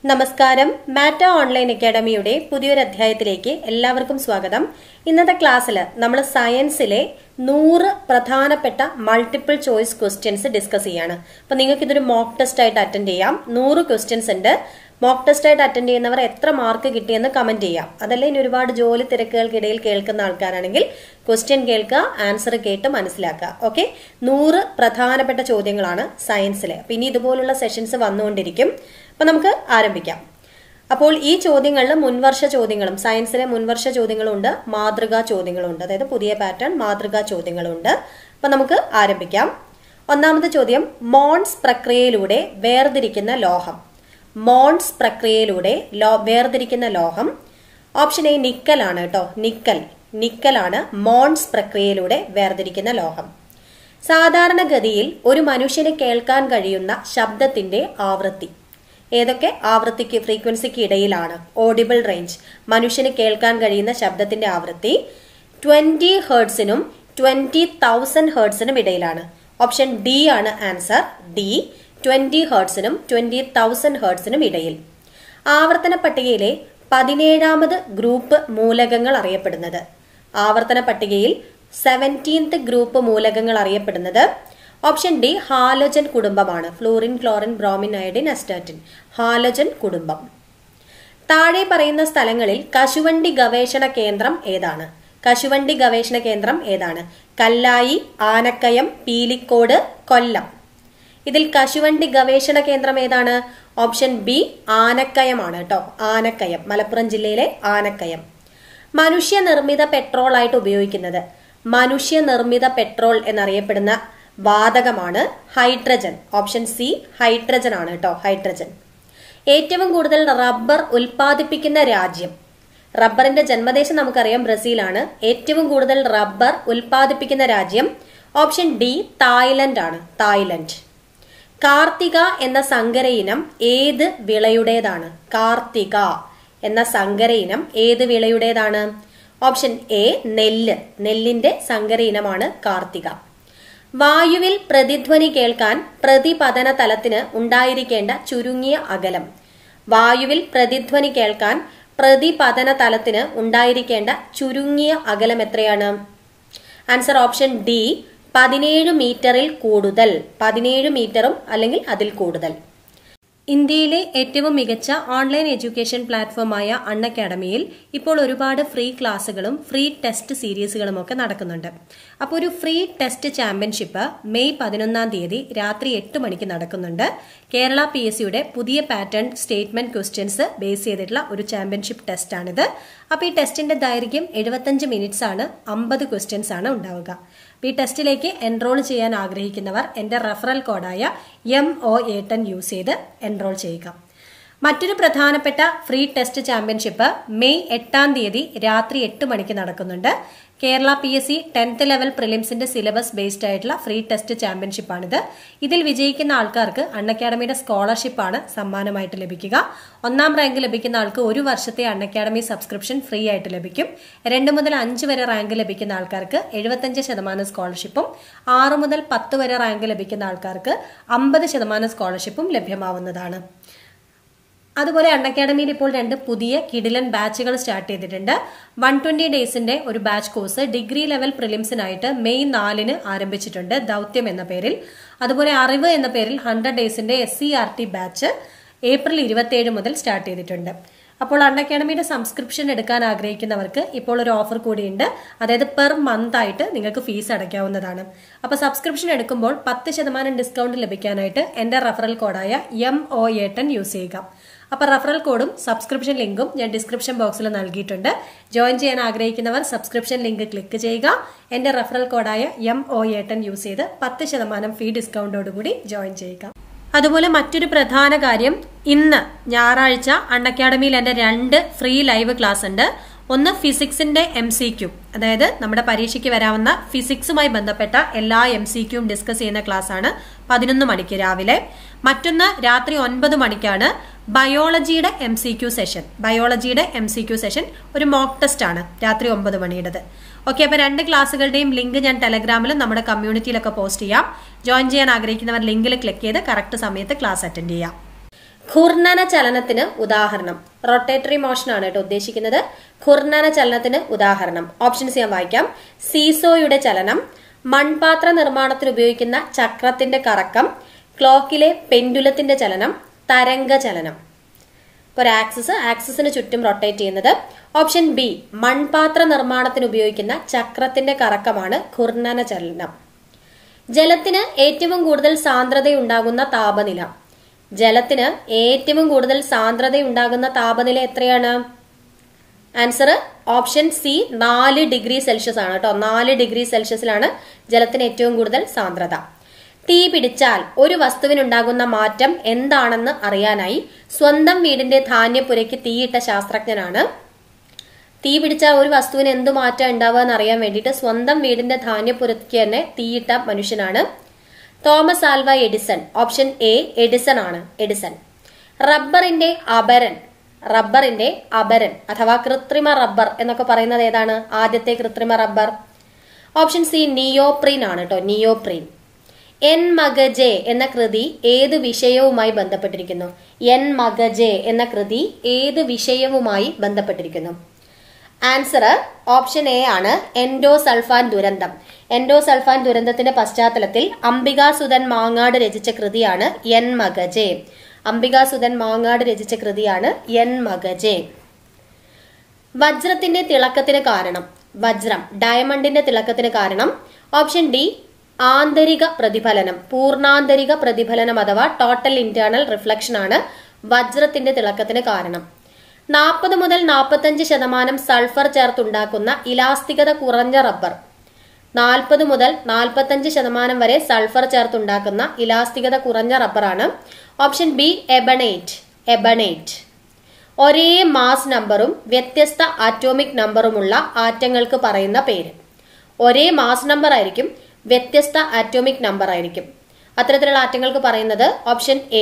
നമസ്കാരം. മാറ്റ ഓൺലൈൻ അക്കാഡമിയുടെ പുതിയൊരു അധ്യായത്തിലേക്ക് എല്ലാവർക്കും സ്വാഗതം. ഇന്നത്തെ ക്ലാസ്സിൽ നമ്മൾ സയൻസിലെ 100 പ്രധാനപ്പെട്ട മൾട്ടിപ്പിൾ ചോയ്സ് ക്വസ്റ്റ്യൻസ് ഡിസ്കസ് ചെയ്യാണ്. അപ്പൊ നിങ്ങൾക്ക് ഇതൊരു മോക്ക് ടെസ്റ്റ് ആയിട്ട് അറ്റൻഡ് ചെയ്യാം. 100 ക്വസ്റ്റ്യൻസ് ഉണ്ട്. മോക്ക് ടെസ്റ്റ് ആയിട്ട് അറ്റൻഡ് ചെയ്യുന്നവർ എത്ര മാർക്ക് കിട്ടിയെന്ന് കമന്റ് ചെയ്യാം. അതല്ല ഇനി ഒരുപാട് ജോലി തിരക്കുകൾക്കിടയിൽ കേൾക്കുന്ന ആൾക്കാരാണെങ്കിൽ ക്വസ്റ്റ്യൻ കേൾക്കുക, ആൻസർ കേട്ട് മനസ്സിലാക്കുക. ഓക്കെ, 100 പ്രധാനപ്പെട്ട ചോദ്യങ്ങളാണ് സയൻസിലെ. അപ്പൊ ഇനി ഇതുപോലുള്ള സെഷൻസ് വന്നുകൊണ്ടിരിക്കും. അപ്പൊ നമുക്ക് ആരംഭിക്കാം. അപ്പോൾ ഈ ചോദ്യങ്ങളിൽ മുൻവർഷ ചോദ്യങ്ങളും സയൻസിലെ മുൻവർഷ ചോദ്യങ്ങളുണ്ട്, മാതൃകാ ചോദ്യങ്ങളുണ്ട്. അതായത് പുതിയ പാറ്റേൺ മാതൃകാ ചോദ്യങ്ങളുണ്ട്. അപ്പൊ നമുക്ക് ആരംഭിക്കാം. ഒന്നാമത്തെ ചോദ്യം, മോൺസ് പ്രക്രിയയിലൂടെ വേർതിരിക്കുന്ന ലോഹം. മോൺസ് പ്രക്രിയയിലൂടെ വേർതിരിക്കുന്ന ലോഹം. ഓപ്ഷൻ എ നിക്കൽ ആണ് കേട്ടോ. നിക്കലാണ് മോൺസ് പ്രക്രിയയിലൂടെ വേർതിരിക്കുന്ന ലോഹം. സാധാരണഗതിയിൽ ഒരു മനുഷ്യന് കേൾക്കാൻ കഴിയുന്ന ശബ്ദത്തിന്റെ ആവൃത്തി ഏതൊക്കെ ആവൃത്തിക്ക് ഫ്രീക്വൻസിക്ക് ഇടയിലാണ്? ഓഡിബിൾ റേഞ്ച്, മനുഷ്യന് കേൾക്കാൻ കഴിയുന്ന ശബ്ദത്തിന്റെ ആവൃത്തി 20 ഹെർട്സിനും 20,000 ഹെർട്സിനും ഇടയിലാണ്. ഓപ്ഷൻ ഡി ആണ് ആൻസർ. ഡി, 20 ഹെർട്സിനും 20,000 ഹെർട്സിനും ഇടയിൽ. ആവർത്തന പട്ടികയിലെ 17ാമത് ഗ്രൂപ്പ് മൂലകങ്ങൾ അറിയപ്പെടുന്നത്. ആവർത്തന പട്ടികയിൽ 17th ഗ്രൂപ്പ് മൂലകങ്ങൾ അറിയപ്പെടുന്നത് ഓപ്ഷൻ ഡി ഹാലോജൻ കുടുംബമാണ്. Fluorine, chlorine, bromine, iodine, astatine. Halogen കുടുംബം. താഴെ പറയുന്ന സ്ഥലങ്ങളിൽ കശുവണ്ടി ഗവേഷണ കേന്ദ്രം ഏതാണ്? കശുവണ്ടി ഗവേഷണ കേന്ദ്രം ഏതാണ്? കല്ലായി, ആനക്കയം, പീലിക്കോട്, കൊല്ലം. ഇതിൽ കശുവണ്ടി ഗവേഷണ കേന്ദ്രം ഏതാണ്? ഓപ്ഷൻ ബി ആനക്കയമാണ് കേട്ടോ. ആനക്കയം, മലപ്പുറം ജില്ലയിലെ ആനക്കയം. മനുഷ്യനിർമ്മിത പെട്രോൾ ആയിട്ട് ഉപയോഗിക്കുന്നത്. മനുഷ്യനിർമ്മിത പെട്രോൾ എന്നറിയപ്പെടുന്ന വാതകമാണ് ഹൈഡ്രജൻ. ഓപ്ഷൻ സി ഹൈഡ്രജൻ ആണ് കേട്ടോ. ഹൈഡ്രജൻ. ഏറ്റവും കൂടുതൽ റബ്ബർ ഉൽപ്പാദിപ്പിക്കുന്ന രാജ്യം. റബ്ബറിന്റെ ജന്മദേശം നമുക്കറിയാം ബ്രസീലാണ്. ഏറ്റവും കൂടുതൽ റബ്ബർ ഉൽപ്പാദിപ്പിക്കുന്ന രാജ്യം ഓപ്ഷൻ ഡി തായ്ലൻഡ് ആണ്. തായ്ലൻഡ്. കാർത്തിക എന്ന സങ്കര ഇനം ഏത് വിളയുടേതാണ്? കാർത്തിക എന്ന സങ്കര ഇനം ഏത് വിളയുടേതാണ്? ഓപ്ഷൻ എ നെല്ല്. നെല്ലിന്റെ സങ്കര ഇനമാണ് കാർത്തിക. വായുവിൽ പ്രതിധ്വനി കേൾക്കാൻ പ്രതിപതന തലത്തിന് ഉണ്ടായിരിക്കേണ്ട ചുരുങ്ങിയ അകലം. വായുവിൽ പ്രതിധ്വനി കേൾക്കാൻ പ്രതിപതന തലത്തിന് ഉണ്ടായിരിക്കേണ്ട ചുരുങ്ങിയ അകലം എത്രയാണ്? ആൻസർ ഓപ്ഷൻ ഡി 17 മീറ്ററിൽ കൂടുതൽ. 17 മീറ്ററും അല്ലെങ്കിൽ അതിൽ കൂടുതൽ. ഇന്ത്യയിലെ ഏറ്റവും മികച്ച ഓൺലൈൻ എഡ്യൂക്കേഷൻ പ്ലാറ്റ്ഫോമായ അൺഅക്കാഡമിയിൽ ഇപ്പോൾ ഒരുപാട് ഫ്രീ ക്ലാസ്സുകളും ഫ്രീ ടെസ്റ്റ് സീരീസുകളും ഒക്കെ നടക്കുന്നുണ്ട്. അപ്പോൾ ഒരു ഫ്രീ ടെസ്റ്റ് ചാമ്പ്യൻഷിപ്പ് മെയ് 11-ാം തീയതി രാത്രി 8 മണിക്ക് നടക്കുന്നുണ്ട്. കേരള PSCയുടെ പുതിയ പാറ്റേൺ സ്റ്റേറ്റ്മെന്റ് ക്വസ്റ്റ്യൻസ് ബേസ് ചെയ്തിട്ടുള്ള ഒരു ചാമ്പ്യൻഷിപ്പ് ടെസ്റ്റാണിത്. അപ്പോൾ ഈ ടെസ്റ്റിന്റെ ദൈർഘ്യം 75 മിനിറ്റ്സ് ആണ്. 50 ക്വസ്റ്റ്യൻസ് ആണ് ഉണ്ടാവുക. ഈ ടെസ്റ്റിലേക്ക് എൻറോൾ ചെയ്യാൻ ആഗ്രഹിക്കുന്നവർ എന്റെ റെഫറൽ കോഡായ MOA10 യൂസ് ചെയ്ത് എൻറോൾ ചെയ്യുക. മറ്റൊരു പ്രധാനപ്പെട്ട ഫ്രീ ടെസ്റ്റ് ചാമ്പ്യൻഷിപ്പ് മെയ് 8-ാം തീയതി രാത്രി 8 മണിക്ക് നടക്കുന്നുണ്ട്. കേരള PSC 10th ലെവൽ പ്രിലിംസിന്റെ സിലബസ് ബേസ്ഡ് ആയിട്ടുള്ള ഫ്രീ ടെസ്റ്റ് ചാമ്പ്യൻഷിപ്പാണിത്. ഇതിൽ വിജയിക്കുന്ന ആൾക്കാർക്ക് അൺഅക്കാഡമിയുടെ സ്കോളർഷിപ്പാണ് സമ്മാനമായിട്ട് ലഭിക്കുക. 1ാം റാങ്ക് ലഭിക്കുന്ന ആൾക്ക് 1 വർഷത്തെ അൺഅക്കാഡമി സബ്സ്ക്രിപ്ഷൻ ഫ്രീ ആയിട്ട് ലഭിക്കും. 2 മുതൽ 5 വരെ റാങ്ക് ലഭിക്കുന്ന ആൾക്കാർക്ക് 75% സ്കോളർഷിപ്പും 6 മുതൽ 10 വരെ റാങ്ക് ലഭിക്കുന്ന ആൾക്കാർക്ക് 50% സ്കോളർഷിപ്പും ലഭ്യമാവുന്നതാണ്. അതുപോലെ അൺഅക്കാഡമിയിൽ ഇപ്പോൾ 2 പുതിയ കിടിലൻ ബാച്ചുകൾ സ്റ്റാർട്ട് ചെയ്തിട്ടുണ്ട്. 120 ഡേയ്സിന്റെ ഒരു ബാച്ച് കോഴ്സ് ഡിഗ്രി ലെവൽ പ്രിലിംസിനായിട്ട് മെയ് 4-ന് ആരംഭിച്ചിട്ടുണ്ട്, ദൗത്യം എന്ന പേരിൽ. അതുപോലെ അറിവ് എന്ന പേരിൽ 100 ഡേയ്സിന്റെ SCRT ബാച്ച് ഏപ്രിൽ 27 മുതൽ സ്റ്റാർട്ട് ചെയ്തിട്ടുണ്ട്. അപ്പോൾ അൺഅക്കാഡമിയുടെ സബ്സ്ക്രിപ്ഷൻ എടുക്കാൻ ആഗ്രഹിക്കുന്നവർക്ക് ഇപ്പോൾ ഒരു ഓഫർ കൂടിയുണ്ട്. അതായത് പെർ മന്ത് ആയിട്ട് നിങ്ങൾക്ക് ഫീസ് അടയ്ക്കാവുന്നതാണ്. അപ്പോൾ സബ്സ്ക്രിപ്ഷൻ എടുക്കുമ്പോൾ 10% ഡിസ്കൗണ്ട് ലഭിക്കാനായിട്ട് എന്റെ റെഫറൽ കോഡായ MOA10 യൂസ് ചെയ്യുക. അപ്പോൾ റെഫറൽ കോഡും സബ്സ്ക്രിപ്ഷൻ ലിങ്കും ഞാൻ ഡിസ്ക്രിപ്ഷൻ ബോക്സിൽ നൽകിയിട്ടുണ്ട്. ജോയിൻ ചെയ്യാൻ ആഗ്രഹിക്കുന്നവർ സബ്സ്ക്രിപ്ഷൻ ലിങ്ക് ക്ലിക്ക് ചെയ്യുക. എന്റെ റെഫറൽ കോഡായ MOA10 യൂസ് ചെയ്ത് 10% ഫീ ഡിസ്കൗണ്ടോടുകൂടി ജോയിൻ ചെയ്യുക. അതുപോലെ മറ്റൊരു പ്രധാന കാര്യം, ഇന്ന് ഞായറാഴ്ച അൺഅക്കാഡമിയിൽ എന്റെ 2 ഫ്രീ ലൈവ് ക്ലാസ് ഉണ്ട്. ഒന്ന് ഫിസിക്സിന്റെ MCQ, അതായത് നമ്മുടെ പരീക്ഷയ്ക്ക് വരാവുന്ന ഫിസിക്സുമായി ബന്ധപ്പെട്ട എല്ലാ MCQയും ഡിസ്കസ് ചെയ്യുന്ന ക്ലാസ് ആണ് 11 മണിക്ക് രാവിലെ. മറ്റൊന്ന് രാത്രി 9 മണിക്കാണ് ബയോളജിയുടെ MCQ സെഷൻ. ബയോളജിയുടെ MCQ സെഷൻ ഒരു മോക്ക് ടെസ്റ്റ് ആണ്, രാത്രി 9 മണിയുടേത്. ഓക്കെ, അപ്പൊ 2 ക്ലാസ്സുകളുടെയും ലിങ്ക് ഞാൻ ടെലഗ്രാമിലും നമ്മുടെ കമ്മ്യൂണിറ്റിയിലൊക്കെ പോസ്റ്റ് ചെയ്യാം. ജോയിൻ ചെയ്യാൻ ആഗ്രഹിക്കുന്നവർ ലിങ്കിൽ ക്ലിക്ക് ചെയ്ത് കറക്റ്റ് സമയത്ത് ക്ലാസ് അറ്റൻഡ് ചെയ്യാം. ഘൂർണന ചലനത്തിന് ഉദാഹരണം. റൊട്ടേറ്ററി മോഷൻ ആണ് കേട്ടോ ഉദ്ദേശിക്കുന്നത്. ഘൂർണന ചലനത്തിന് ഉദാഹരണം ഓപ്ഷൻസ് ഞാൻ വായിക്കാം. സീസോയുടെ ചലനം, മൺപാത്ര നിർമ്മാണത്തിന് ഉപയോഗിക്കുന്ന ചക്രത്തിന്റെ കറക്കം, ക്ലോക്കിലെ പെൻഡുലത്തിന്റെ ചലനം, തരംഗ ചലനം. ഒരു ആക്സിസിന് ചുറ്റും റൊട്ടേറ്റ് ചെയ്യുന്നത്. ഓപ്ഷൻ ബി, മൺപാത്ര നിർമ്മാണത്തിന് ഉപയോഗിക്കുന്ന ചക്രത്തിന്റെ കറക്കമാണ് ഘൂർണന ചലനം. ജലത്തിന് ഏറ്റവും കൂടുതൽ സാന്ദ്രതയുണ്ടാകുന്ന താപനില. ജലത്തിന് ഏറ്റവും കൂടുതൽ സാന്ദ്രതയുണ്ടാകുന്ന താപനില എത്രയാണ്? Answer option C 4 degree Celsius ആണ് കേട്ടോ. 4 ഡിഗ്രി സെൽഷ്യസിലാണ് ജലത്തിന് ഏറ്റവും കൂടുതൽ സാന്ദ്രത. തീ പിടിച്ചാൽ ഒരു വസ്തുവിനുണ്ടാകുന്ന മാറ്റം എന്താണെന്ന് അറിയാനായി സ്വന്തം വീടിന്റെ ധാന്യപ്പുരയ്ക്ക് തീയിട്ട ശാസ്ത്രജ്ഞനാണ്. തീ പിടിച്ചാൽ ഒരു വസ്തുവിന് എന്തു മാറ്റം ഉണ്ടാവുക എന്ന് അറിയാൻ വേണ്ടിയിട്ട് സ്വന്തം വീടിന്റെ ധാന്യപ്പുരയ്ക്ക് തന്നെ തീയിട്ട മനുഷ്യനാണ് Thomas Alva Edison. Option A Edison ആണ്. എഡിസൺ. റബ്ബറിന്റെ അപരൻ അഥവാ കൃത്രിമ റബ്ബർ എന്നൊക്കെ പറയുന്നത് ഏതാണ്? ആദ്യത്തെ കൃത്രിമ റബ്ബർ. ഓപ്ഷൻ സി നിയോപ്രീൻ ആണ് കേട്ടോ. നിയോപ്രീൻ. എൻ മഗജെ എന്ന കൃതി ഏത് വിഷയവുമായി ബന്ധപ്പെട്ടിരിക്കുന്നു? എൻ മഗജെ എന്ന കൃതി ഏത് വിഷയവുമായി ബന്ധപ്പെട്ടിരിക്കുന്നു? ആൻസർ ഓപ്ഷൻ എ ആണ്. എൻഡോസൾഫാൻ ദുരന്തം. എൻഡോസൾഫാൻ ദുരന്തത്തിന്റെ പശ്ചാത്തലത്തിൽ അംബികാസുധൻ മാങ്ങാട് രചിച്ച കൃതിയാണ് എൻ മഗജെ. അംബികാസുധൻ മാങ്ങാട് രചിച്ച കൃതിയാണ് എൻ മഗജെ. വജ്രത്തിന്റെ തിളക്കത്തിന് കാരണം. വജ്രം ഡയമണ്ടിന്റെ തിളക്കത്തിന് കാരണം. ഓപ്ഷൻ ഡി ആന്തരിക പ്രതിഫലനം. പൂർണ്ണാന്തരിക പ്രതിഫലനം അഥവാ ടോട്ടൽ ഇന്റേണൽ റിഫ്ലക്ഷൻ ആണ് വജ്രത്തിന്റെ തിളക്കത്തിന് കാരണം. 40 മുതൽ 45% സൾഫർ ചേർത്തുണ്ടാക്കുന്ന ഇലാസ്തികത കുറഞ്ഞ റബ്ബർ. 40 മുതൽ 45% വരെ സൾഫർ ചേർത്തുണ്ടാക്കുന്ന ഇലാസ്തികത കുറഞ്ഞ റബ്ബറാണ്. Option B എബണേറ്റ്. ഒരേ മാസ് നമ്പറും വ്യത്യസ്ത ആറ്റോമിക് നമ്പറുമുള്ള ആറ്റങ്ങൾക്ക് പറയുന്ന പേര്. ഒരേ മാസ് നമ്പർ ആയിരിക്കും, വ്യത്യസ്ത ആറ്റോമിക് നമ്പർ ആയിരിക്കും. അത്തരത്തിലുള്ള ആറ്റങ്ങൾക്ക് പറയുന്നത് ഓപ്ഷൻ എ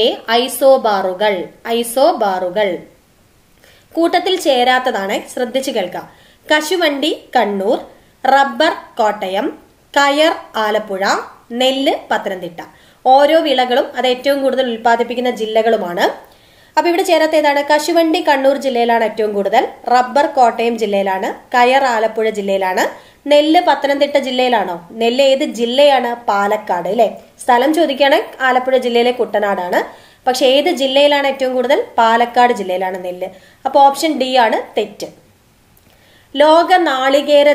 ഐസോബാറുകൾ. കൂട്ടത്തിൽ ചേരാത്തതാണ്, ശ്രദ്ധിച്ചു കേൾക്കാം. കശുവണ്ടി കണ്ണൂർ, റബ്ബർ കോട്ടയം, കയർ ആലപ്പുഴ, നെല്ല് പത്തനംതിട്ട. ഓരോ വിളകളും അത് ഏറ്റവും കൂടുതൽ ഉൽപ്പാദിപ്പിക്കുന്ന ജില്ലകളുമാണ്. അപ്പൊ ഇവിടെ ചേരാത്ത ഏതാണ്? കശുവണ്ടി കണ്ണൂർ ജില്ലയിലാണ് ഏറ്റവും കൂടുതൽ, റബ്ബർ കോട്ടയം ജില്ലയിലാണ്, കയർ ആലപ്പുഴ ജില്ലയിലാണ്, നെല്ല് പത്തനംതിട്ട ജില്ലയിലാണോ? നെല്ല് ഏത് ജില്ലയാണ്? പാലക്കാട് അല്ലെ. സ്ഥലം ചോദിക്കുകയാണെങ്കിൽ ആലപ്പുഴ ജില്ലയിലെ കുട്ടനാടാണ്. പക്ഷെ ഏത് ജില്ലയിലാണ് ഏറ്റവും കൂടുതൽ? പാലക്കാട് ജില്ലയിലാണ് നെല്ല്. അപ്പൊ ഓപ്ഷൻ ഡി ആണ് തെറ്റ്. ലോക നാളികേര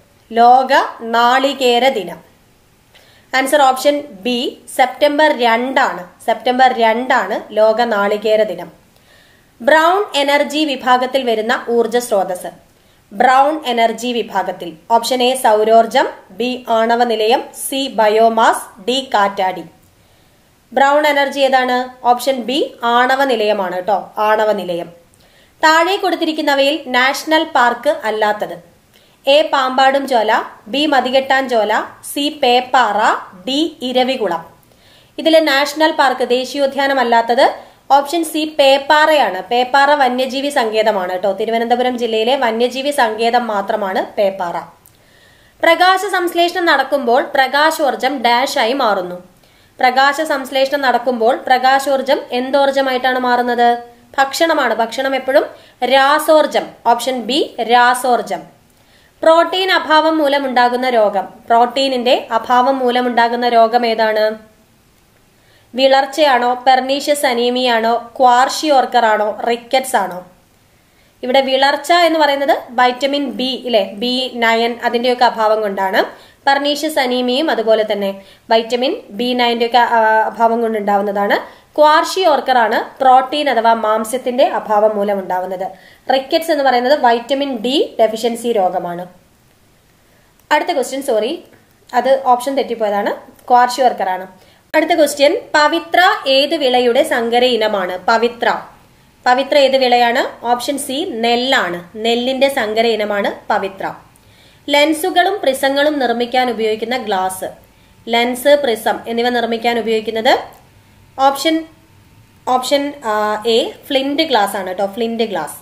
ദിനം. ആൻസർ ഓപ്ഷൻ ബി സെപ്റ്റംബർ 2 ആണ്. സെപ്റ്റംബർ 2 ആണ് ലോക നാളികേര ദിനം. ബ്രൗൺ എനർജി വിഭാഗത്തിൽ വരുന്ന ഊർജ സ്രോതസ്. ബ്രൗൺ എനർജി വിഭാഗത്തിൽ ഓപ്ഷൻ എ സൗരോർജം, ബി ആണവ നിലയം, സി ബയോമാസ്, ഡി കാറ്റാടി. ബ്രൗൺ എനർജി ഏതാണ്? ഓപ്ഷൻ ബി ആണവ നിലയമാണ് കേട്ടോ. ആണവ നിലയം. താഴെ കൊടുത്തിരിക്കുന്നവയിൽ നാഷണൽ പാർക്ക് അല്ലാത്തത്. A Pambadum Shola, B Mathikettan Shola, C Peppara, D Eravikulam. ഇതിൽ നാഷണൽ പാർക്ക് ദേശീയോദ്യാനം അല്ലാത്തത് ഓപ്ഷൻ സി പേപ്പാറയാണ്. പേപ്പാറ വന്യജീവി സങ്കേതമാണ് കേട്ടോ. തിരുവനന്തപുരം ജില്ലയിലെ വന്യജീവി സങ്കേതം മാത്രമാണ് പേപ്പാറ. പ്രകാശ സംശ്ലേഷണം നടക്കുമ്പോൾ പ്രകാശോർജം ഡാഷ് ആയി മാറുന്നു. പ്രകാശ സംശ്ലേഷണം നടക്കുമ്പോൾ പ്രകാശോർജം എന്തോർജമായിട്ടാണ് മാറുന്നത്? ഭക്ഷണമാണ്. ഭക്ഷണം എപ്പോഴും രാസോർജം. ഓപ്ഷൻ ബി രാസോർജം. പ്രോട്ടീൻ അഭാവം മൂലമുണ്ടാകുന്ന രോഗം. പ്രോട്ടീനിന്റെ അഭാവം മൂലമുണ്ടാകുന്ന രോഗം ഏതാണ്? വിളർച്ചയാണോ, പെർനീഷ്യസ് അനീമിയാണോ, ക്വാർഷിയോർക്കർ ആണോ, റിക്കറ്റ്സ് ആണോ? ഇവിടെ വിളർച്ച എന്ന് പറയുന്നത് വൈറ്റമിൻ ബി ഇല്ലേ, B9 അതിന്റെയൊക്കെ അഭാവം കൊണ്ടാണ്. പെർനീഷ്യസ് അനീമിയും അതുപോലെ തന്നെ വൈറ്റമിൻ B9 ഒക്കെ അഭാവം കൊണ്ടുണ്ടാവുന്നതാണ്. ക്വാർഷിയോർക്കർ ആണ് പ്രോട്ടീൻ അഥവാ മാംസ്യത്തിന്റെ അഭാവം മൂലം ഉണ്ടാവുന്നത്. റിക്കറ്റ്സ് എന്ന് പറയുന്നത് വൈറ്റമിൻ ഡി ഡെഫിഷ്യൻസി രോഗമാണ്. അടുത്ത ക്വസ്റ്റ്യൻ, സോറി അത് ഓപ്ഷൻ തെറ്റിപ്പോയതാണ്, ക്വാർഷിയോർക്കർ ആണ്. അടുത്ത ക്വസ്റ്റ്യൻ, പവിത്ര ഏത് വിളയുടെ സങ്കര ഇനമാണ്? പവിത്ര ഏത് വിളയാണ്? Option C നെല്ലാണ്. നെല്ലിന്റെ സങ്കര ഇനമാണ് പവിത്ര. ലെൻസുകളും പ്രിസങ്ങളും നിർമ്മിക്കാൻ ഉപയോഗിക്കുന്ന ഗ്ലാസ്. ലെൻസ്, പ്രിസം എന്നിവ നിർമ്മിക്കാൻ ഉപയോഗിക്കുന്നത് ഓപ്ഷൻ എ ഫ്ലിന്റ് ഗ്ലാസ് ആണ് കേട്ടോ. Flint glass.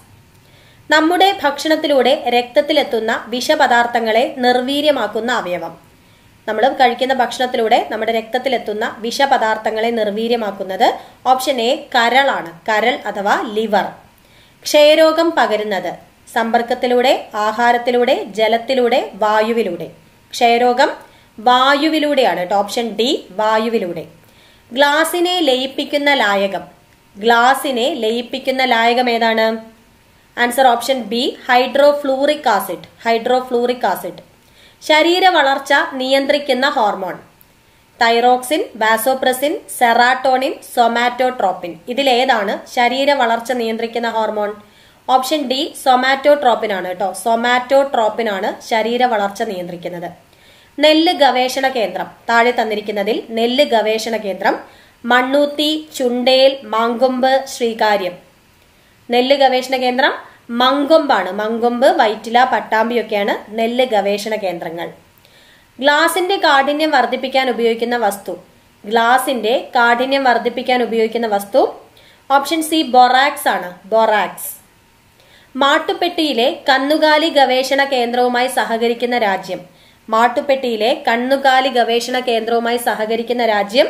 നമ്മുടെ ഭക്ഷണത്തിലൂടെ രക്തത്തിലെത്തുന്ന വിഷപദാർത്ഥങ്ങളെ നിർവീര്യമാക്കുന്ന അവയവം. നമ്മൾ കഴിക്കുന്ന ഭക്ഷണത്തിലൂടെ നമ്മുടെ രക്തത്തിലെത്തുന്ന വിഷപദാർത്ഥങ്ങളെ നിർവീര്യമാക്കുന്നത് ഓപ്ഷൻ എ കരളാണ്. കരൾ അഥവാ ലിവർ. ക്ഷയരോഗം പകരുന്നത് സമ്പർക്കത്തിലൂടെ, ആഹാരത്തിലൂടെ, ജലത്തിലൂടെ, വായുവിലൂടെ. ക്ഷയരോഗം വായുവിലൂടെയാണ് കേട്ടോ. Option D വായുവിലൂടെ. ഗ്ലാസിനെ ലയിപ്പിക്കുന്ന ലായകം. ഗ്ലാസിനെ ലയിപ്പിക്കുന്ന ലായകം ഏതാണ്? Answer option B hydrofluoric acid. Hydrofluoric acid. ശരീര വളർച്ച നിയന്ത്രിക്കുന്ന hormone. Thyroxine, vasopressin, serotonin, somatotropin. ഇതിലേതാണ് ശരീര വളർച്ച നിയന്ത്രിക്കുന്ന ഹോർമോൺ? ഓപ്ഷൻ ഡി സൊമാറ്റോട്രോപ്പിൻ ആണ് കേട്ടോ. സൊമാറ്റോട്രോപ്പിൻ ആണ് ശരീര വളർച്ച നിയന്ത്രിക്കുന്നത്. നെല്ല് ഗവേഷണ കേന്ദ്രം. താഴെ തന്നിരിക്കുന്നതിൽ നെല്ല് ഗവേഷണ കേന്ദ്രം മണ്ണൂത്തി, ചുണ്ടേൽ, മങ്കൊമ്പ്, ശ്രീകാര്യം. നെല്ല് ഗവേഷണ കേന്ദ്രം മങ്കൊമ്പാണ്. മങ്കൊമ്പ്, വൈറ്റില, പട്ടാമ്പിയൊക്കെയാണ് നെല്ല് ഗവേഷണ കേന്ദ്രങ്ങൾ. ഗ്ലാസിന്റെ കാഠിന്യം വർദ്ധിപ്പിക്കാൻ ഉപയോഗിക്കുന്ന വസ്തു. ഗ്ലാസിന്റെ കാഠിന്യം വർദ്ധിപ്പിക്കാൻ ഉപയോഗിക്കുന്ന വസ്തു ഓപ്ഷൻ സി ബൊറാക്സ് ആണ്. ബൊറാക്സ്. മാട്ടുപ്പെട്ടിയിലെ കന്നുകാലി ഗവേഷണ കേന്ദ്രവുമായി സഹകരിക്കുന്ന രാജ്യം. മാട്ടുപ്പെട്ടിയിലെ കന്നുകാലി ഗവേഷണ കേന്ദ്രവുമായി സഹകരിക്കുന്ന രാജ്യം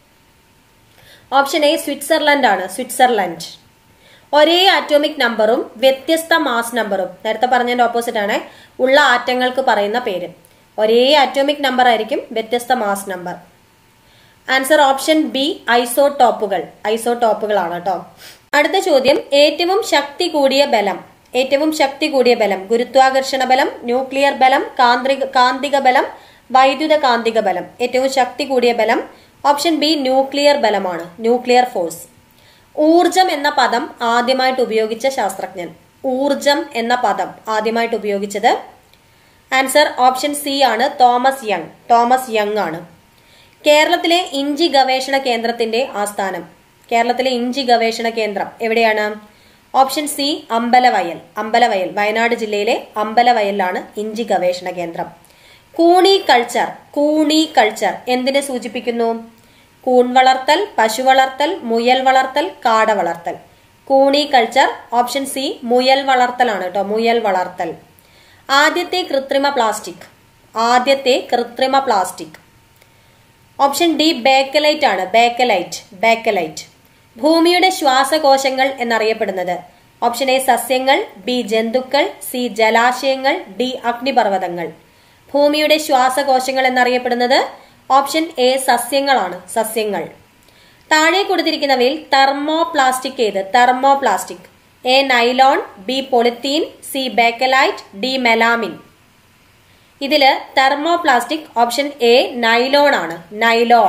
ഓപ്ഷൻ എ സ്വിറ്റ്സർലൻഡ് ആണ്. സ്വിറ്റ്സർലൻഡ്. ഒരേ ആറ്റോമിക് നമ്പറും വ്യത്യസ്ത മാസ് നമ്പറും, നേരത്തെ പറഞ്ഞതിന്റെ ഓപ്പോസിറ്റ് ആണ്, ഉള്ള ആറ്റങ്ങൾക്ക് പറയുന്ന പേര്. ഒരേ ആറ്റോമിക് നമ്പർ ആയിരിക്കും, വ്യത്യസ്ത mass number. Answer option B ഐസോടോപ്പുകൾ. ഐസോടോപ്പുകളാണ് കേട്ടോ. അടുത്ത ചോദ്യം, ഏറ്റവും ശക്തി കൂടിയ ബലം. ഏറ്റവും ശക്തി കൂടിയ ബലം. ഗുരുത്വാകർഷണ ബലം, ന്യൂക്ലിയർ ബലം, കാന്തിക ബലം, വൈദ്യുത കാന്തിക ബലം. ഏറ്റവും ശക്തി കൂടിയ ബലം ഓപ്ഷൻ ബി ന്യൂക്ലിയർ ബലമാണ്. Nuclear force. ഊർജം എന്ന പദം ആദ്യമായിട്ട് ഉപയോഗിച്ച ശാസ്ത്രജ്ഞൻ. ഊർജം എന്ന പദം ആദ്യമായിട്ട് ഉപയോഗിച്ചത് ആൻസർ ഓപ്ഷൻ സി ആണ്. Thomas Young. തോമസ് യങ് ആണ്. കേരളത്തിലെ ഇഞ്ചി ഗവേഷണ കേന്ദ്രത്തിന്റെ ആസ്ഥാനം. കേരളത്തിലെ ഇഞ്ചി ഗവേഷണ കേന്ദ്രം എവിടെയാണ്? Option C Ambalavayal. അമ്പലവയൽ വയനാട് ജില്ലയിലെ അമ്പലവയലിലാണ് ഇഞ്ചി ഗവേഷണ കേന്ദ്രം. കൂണി കൾച്ചർ. കൂണി കൾച്ചർ എന്തിനെ സൂചിപ്പിക്കുന്നു? കൂൺ വളർത്തൽ, പശു വളർത്തൽ, മുയൽ വളർത്തൽ, കാട വളർത്തൽ. കൂണി കൾച്ചർ ഓപ്ഷൻ സി മുയൽ വളർത്തലാണ് കേട്ടോ. മുയൽ വളർത്തൽ. ആദ്യത്തെ കൃത്രിമ പ്ലാസ്റ്റിക്. ആദ്യത്തെ കൃത്രിമ പ്ലാസ്റ്റിക് ഓപ്ഷൻ ഡി ബേക്കലൈറ്റ് ആണ്. ബേക്കലൈറ്റ്. ബേക്കലൈറ്റ്. ഭൂമിയുടെ ശ്വാസകോശങ്ങൾ എന്നറിയപ്പെടുന്നത് ഓപ്ഷൻ എ സസ്യങ്ങൾ, ബി ജന്തുക്കൾ, സി ജലാശയങ്ങൾ, ഡി അഗ്നിപർവ്വതങ്ങൾ. ഭൂമിയുടെ ശ്വാസകോശങ്ങൾ എന്നറിയപ്പെടുന്നത് ഓപ്ഷൻ എ സസ്യങ്ങളാണ്. സസ്യങ്ങൾ. താഴെ കൊടുത്തിരിക്കുന്നവയിൽ തെർമോപ്ലാസ്റ്റിക് ഏത്? Thermoplastic. A nylon, B polythene, C bakelite, D melamine. ഇതില് തെർമോപ്ലാസ്റ്റിക് ഓപ്ഷൻ എ നൈലോൺ ആണ്. നൈലോൺ.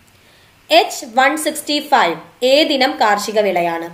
H165 ഏതിനം കാർഷിക വിളയാണ്?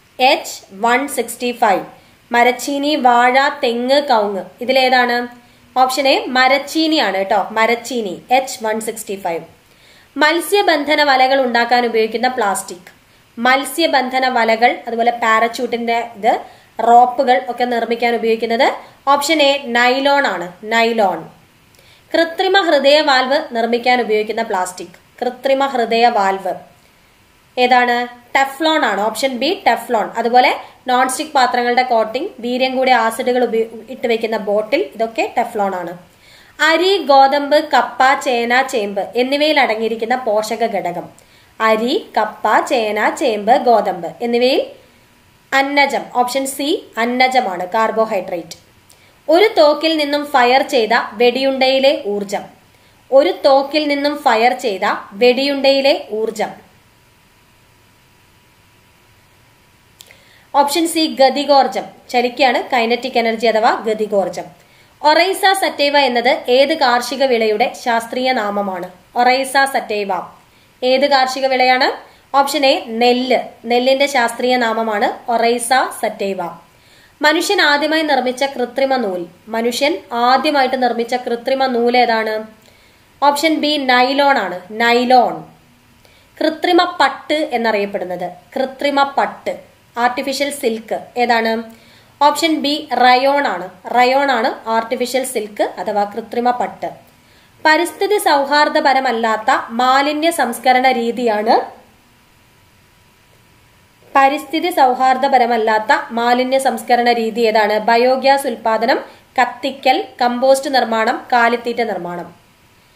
H165 മരച്ചീനി, വാഴ, തെങ്ങ്, കവുങ്ങ്. ഇതിലേതാണ്? ഓപ്ഷൻ എ മരച്ചീനിയാണ് കേട്ടോ. മരച്ചീനി. H165. മത്സ്യബന്ധന വലകൾ ഉണ്ടാക്കാൻ ഉപയോഗിക്കുന്ന പ്ലാസ്റ്റിക്. മത്സ്യബന്ധന വലകൾ, അതുപോലെ പാരച്യൂട്ടിന്റെ ഇത്, റോപ്പുകൾ ഒക്കെ നിർമ്മിക്കാൻ ഉപയോഗിക്കുന്നത് ഓപ്ഷൻ എ നൈലോൺ ആണ്. നൈലോൺ. കൃത്രിമ ഹൃദയ വാൽവ് നിർമ്മിക്കാൻ ഉപയോഗിക്കുന്ന പ്ലാസ്റ്റിക്. കൃത്രിമ ഹൃദയ വാൽവ് ഏതാണ്? ടെഫ്ലോൺ ആണ്. Option B teflon. അതുപോലെ നോൺ സ്റ്റിക് പാത്രങ്ങളുടെ കോട്ടിംഗ്, വീര്യം കൂടിയ ആസിഡുകൾ ഇട്ട് വെക്കുന്ന ബോട്ടിൽ, ഇതൊക്കെ ടെഫ്ലോൺ ആണ്. അരി, ഗോതമ്പ്, കപ്പ, ചേന, ചേമ്പ് എന്നിവയിൽ അടങ്ങിയിരിക്കുന്ന പോഷക ഘടകം. അരി, കപ്പ, ചേന, ചേമ്പ്, ഗോതമ്പ് എന്നിവയിൽ അന്നജം. ഓപ്ഷൻ സി അന്നജമാണ്. കാർബോഹൈഡ്രേറ്റ്. ഒരു തോക്കിൽ നിന്നും ഫയർ ചെയ്ത വെടിയുണ്ടയിലെ ഊർജം. ഒരു തോക്കിൽ നിന്നും ഫയർ ചെയ്ത വെടിയുണ്ടയിലെ ഊർജം. ഓപ്ഷൻ സി ഗതികോർജം. ചലിക്കാണ്. കൈനറ്റിക് എനർജി അഥവാ ഗതികോർജം. ഒറൈസ സറ്റൈവ എന്നത് ഏത് കാർഷിക വിളയുടെ ശാസ്ത്രീയ നാമമാണ്? ഒറൈസ സറ്റൈവ ഏത് കാർഷിക വിളയാണ്? ഓപ്ഷൻ എ നെല്ല്. നെല്ലിന്റെ ശാസ്ത്രീയ നാമമാണ് ഒറൈസ സറ്റൈവ. മനുഷ്യൻ ആദ്യമായി നിർമ്മിച്ച കൃത്രിമ നൂൽ. മനുഷ്യൻ ആദ്യമായിട്ട് നിർമ്മിച്ച കൃത്രിമ നൂൽ ഏതാണ്? ഓപ്ഷൻ ബി നൈലോൺ ആണ്. നൈലോൺ. കൃത്രിമ പട്ട് എന്നറിയപ്പെടുന്നത്. കൃത്രിമ പട്ട്, ആർട്ടിഫിഷ്യൽ സിൽക്ക് ഏതാണ്? ഓപ്ഷൻ ബി റയോൺ ആണ്. റയോൺ ആണ് ആർട്ടിഫിഷ്യൽ സിൽക്ക് അഥവാ കൃത്രിമ പട്ട്. പരിസ്ഥിതി സൗഹാർദ്ദപരമല്ലാത്ത മാലിന്യ സംസ്കരണ രീതിയാണ് പരിസ്ഥിതി സൗഹാർദ്ദപരമല്ലാത്ത മാലിന്യ സംസ്കരണ രീതി ഏതാണ്? ബയോഗ്യാസ് ഉൽപാദനം, കത്തിക്കൽ, കമ്പോസ്റ്റ് നിർമ്മാണം, കാലിത്തീറ്റ നിർമ്മാണം.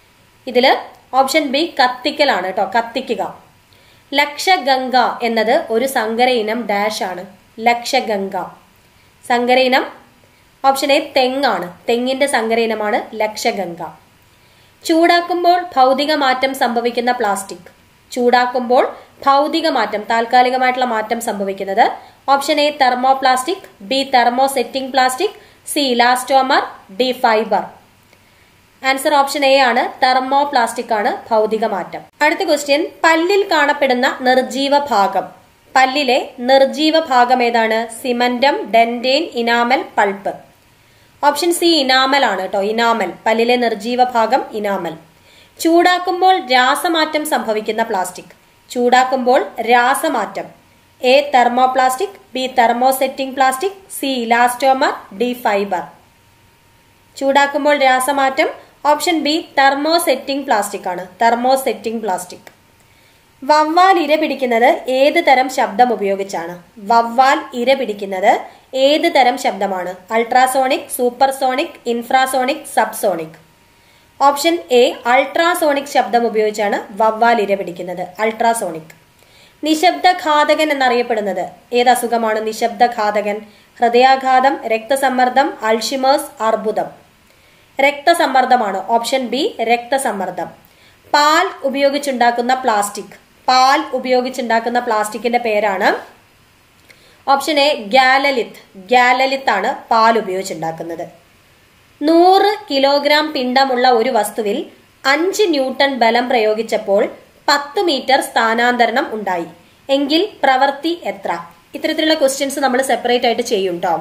ഇതില് ഓപ്ഷൻ ബി കത്തിക്കലാണ് കേട്ടോ, കത്തിക്കുക. ലക്ഷഗംഗ എന്നത് ഒരു സങ്കര ഇനം ഡാഷ് ആണ്. ലക്ഷഗംഗ സങ്കര ഇനം ഓപ്ഷൻ എ തെങ്ങാണ്. തെങ്ങിന്റെ സങ്കര ഇനമാണ് ലക്ഷഗംഗ. ചൂടാക്കുമ്പോൾ ഭൗതിക മാറ്റം സംഭവിക്കുന്ന പ്ലാസ്റ്റിക്. ചൂടാക്കുമ്പോൾ ഭൗതിക മാറ്റം, താൽക്കാലികമായിട്ടുള്ള മാറ്റം സംഭവിക്കുന്നത് option A thermoplastic, B thermosetting plastic, C elastomer, D fibre. Answer option A ആണ്, തെർമോപ്ലാസ്റ്റിക് ആണ് ഭൗതിക മാറ്റം. അടുത്ത ക്വസ്റ്റ്യൻ, പല്ലിൽ കാണപ്പെടുന്ന നിർജീവ ഭാഗം. പല്ലിലെ നിർജീവ ഭാഗം ഏതാണ്? Cementum, dentine, enamel, pulp. Option C enamel ആണ് കേട്ടോ, ഇനാമൽ. പല്ലിലെ നിർജീവ ഭാഗം ഇനാമൽ. ചൂടാക്കുമ്പോൾ രാസമാറ്റം സംഭവിക്കുന്ന പ്ലാസ്റ്റിക്. ചൂടാക്കുമ്പോൾ രാസമാറ്റം. A thermoplastic, B thermosetting plastic, C elastomer, D fibre. ചൂടാക്കുമ്പോൾ രാസമാറ്റം ഓപ്ഷൻ ബി തെർമോസെറ്റിംഗ് പ്ലാസ്റ്റിക് ആണ്, തെർമോസെറ്റിംഗ് പ്ലാസ്റ്റിക്. വവ്വാൽ ഇര പിടിക്കുന്നത് ഏത് തരം ശബ്ദം ഉപയോഗിച്ചാണ്? വവ്വാൽ ഇര പിടിക്കുന്നത് ഏത് തരം ശബ്ദമാണ്? Ultrasonic, supersonic, infrasonic, subsonic. Option A ultrasonic ശബ്ദം ഉപയോഗിച്ചാണ് വവ്വാൽ ഇര പിടിക്കുന്നത്, അൾട്രാസോണിക്. നിശബ്ദഘാതകൻ എന്നറിയപ്പെടുന്നത് ഏത് അസുഖമാണ്? നിശബ്ദഘാതകൻ ഹൃദയാഘാതം, രക്തസമ്മർദ്ദം, അൾഷിമേഴ്സ്, അർബുദം. രക്തസമ്മർദ്ദമാണ്, ഓപ്ഷൻ ബി രക്തസമ്മർദ്ദം. പാൽ ഉപയോഗിച്ചുണ്ടാക്കുന്ന പ്ലാസ്റ്റിക്. പാൽ ഉപയോഗിച്ചുണ്ടാക്കുന്ന പ്ലാസ്റ്റിക്കിന്റെ പേരാണ് ഓപ്ഷൻ എ ഗാലലിത്ത്. ഗാലലിത്ത് ആണ് പാൽ ഉപയോഗിച്ചുണ്ടാക്കുന്നത്. 100 കിലോഗ്രാം പിണ്ഡമുള്ള ഒരു വസ്തുവിൽ 5 ന്യൂട്ടൺ ബലം പ്രയോഗിച്ചപ്പോൾ 10 മീറ്റർ സ്ഥാനാന്തരണം ഉണ്ടായി എങ്കിൽ പ്രവൃത്തി എത്ര? ഇത്തരത്തിലുള്ള ക്വസ്റ്റ്യൻസ് നമ്മൾ സെപ്പറേറ്റ് ആയിട്ട് ചെയ്യും കേട്ടോ.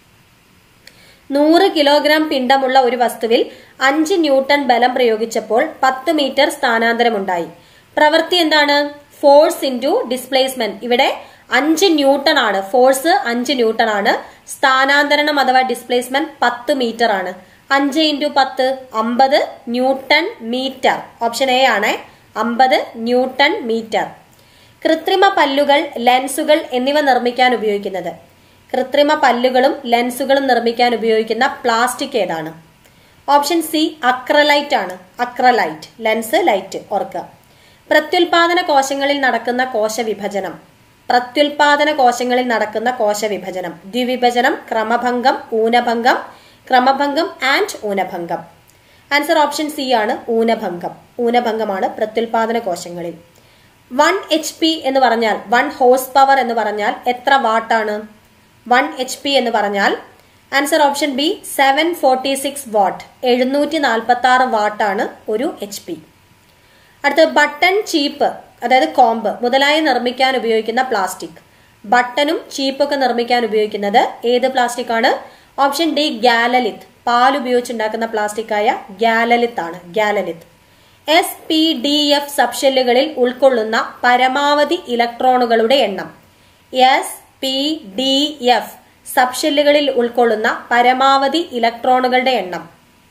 100 കിലോഗ്രാം പിണ്ഡമുള്ള ഒരു വസ്തുവിൽ 5 ന്യൂട്ടൺ ബലം പ്രയോഗിച്ചപ്പോൾ 10 മീറ്റർ സ്ഥാനാന്തരം ഉണ്ടായി. പ്രവൃത്തി എന്താണ്? Force into displacement. ഇവിടെ 5 ന്യൂട്ടൺ ആണ്, ഫോഴ്സ് 5 ന്യൂട്ടൺ ആണ്, സ്ഥാനാന്തരണം അഥവാ ഡിസ്പ്ലേസ്മെന്റ് 10 മീറ്റർ ആണ്. 5 into 10 50 newton metre. Option A ആണ്, 50 ന്യൂട്ടൺ മീറ്റർ. കൃത്രിമ പല്ലുകൾ, ലെൻസുകൾ എന്നിവ നിർമ്മിക്കാൻ ഉപയോഗിക്കുന്നത്. കൃത്രിമ പല്ലുകളും ലെൻസുകളും നിർമ്മിക്കാൻ ഉപയോഗിക്കുന്ന പ്ലാസ്റ്റിക് ഏതാണ്? ഓപ്ഷൻ സി അക്രലൈറ്റ് ആണ്, അക്രലൈറ്റ്. ലെൻസ്, ലൈറ്റ് ഓർക്കുക. പ്രത്യുൽപാദന കോശങ്ങളിൽ നടക്കുന്ന കോശവിഭജനം. പ്രത്യുൽപാദന കോശങ്ങളിൽ നടക്കുന്ന കോശവിഭജനം. ദ്വിവിഭജനം, ക്രമഭംഗം, ഊനഭംഗം. ക്രമഭംഗം ആൻഡ് ഊനഭംഗം. ആൻസർ ഓപ്ഷൻ സി ആണ്, ഊനഭംഗം. ഊനഭംഗമാണ് പ്രത്യുൽപാദന കോശങ്ങളിൽ. 1 HP എന്ന് പറഞ്ഞാൽ 1 ഹോഴ്സ് പവർ എന്ന് പറഞ്ഞാൽ എത്ര വാട്ടാണ്? 1 HP എന്ന് പറഞ്ഞാൽ ആൻസർ ഓപ്ഷൻ ബി 746 വാട്ട്. 746 വാട്ടാണ് ഒരു HP. അടുത്ത ബട്ടൺ, ചീപ്പ് അതായത് കോമ്പ് മുതലായി നിർമ്മിക്കാൻ ഉപയോഗിക്കുന്ന പ്ലാസ്റ്റിക്. ബട്ടണും ചീപ്പൊക്കെ നിർമ്മിക്കാൻ ഉപയോഗിക്കുന്നത് ഏത് പ്ലാസ്റ്റിക് ആണ്? Option D galalith. പാൽ ഉപയോഗിച്ചുണ്ടാക്കുന്ന പ്ലാസ്റ്റിക് ആയ ഗാലലിത്ത് ആണ്, ഗാലലിത്ത്. SPDF സബ്ഷെല്ലുകളിൽ ഉൾക്കൊള്ളുന്ന പരമാവധി ഇലക്ട്രോണുകളുടെ എണ്ണം. SPDF സബ്ഷെല്ലുകളിൽ ഉൾക്കൊള്ളുന്ന പരമാവധി ഇലക്ട്രോണുകളുടെ എണ്ണം.